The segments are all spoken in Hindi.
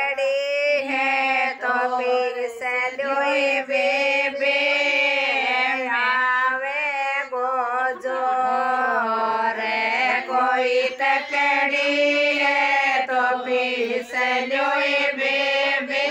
तकड़ी है तो पीस लो बेबे आवे गोजो रे कोई तकड़ी है तो पीस लो बेबे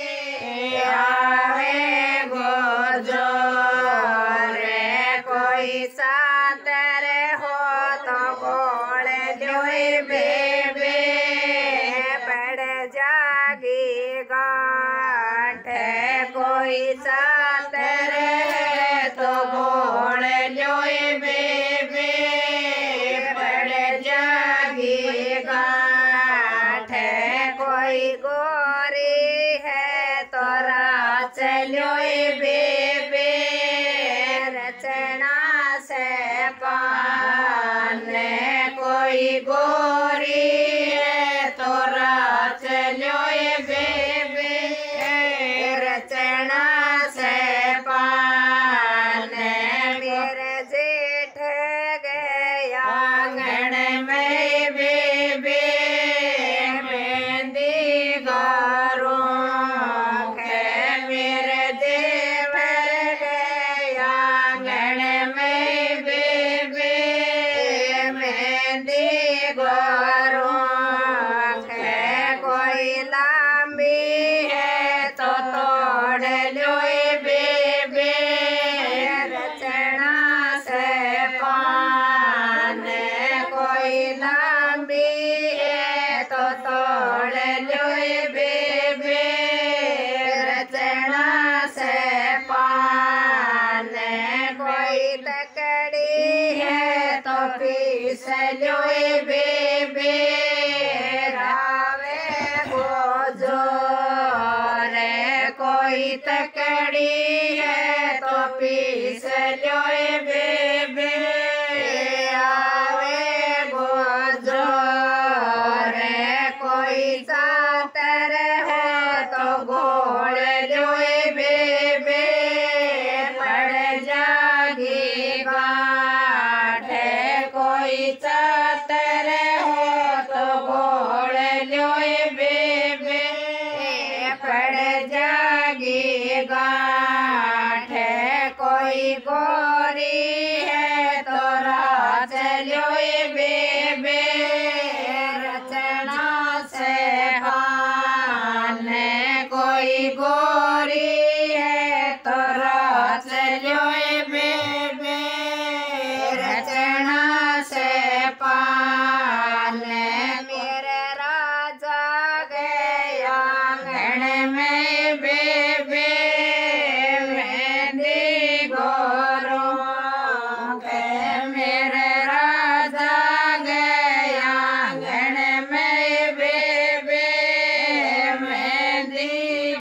आवे गोजो रे कोई सातर हो तो बोल लो बेबे पड़ जागी गांठ कोई सातर है तो बोल लो बेबे पड़ जागी गांठ कोई गोरी है तो राच लो बेबे रचना से पान कोई गोरी है तो राच लो बेबे रचना से पान मेरे जेठ गया आंगन में बेबे मेहंदी गारों के मेरे जेठ गया आंगन में बेबे मेहंदी गारों के कोई लंबी है तो तोड़ लो बेबे रचना से पान कोई लंबी है तो तोड़ लो बेबे रचना से पान कोई तकड़ी है तो पीस लो बेबे रावे गोजो रे कोई तकड़ी है तो पीस लो बेबे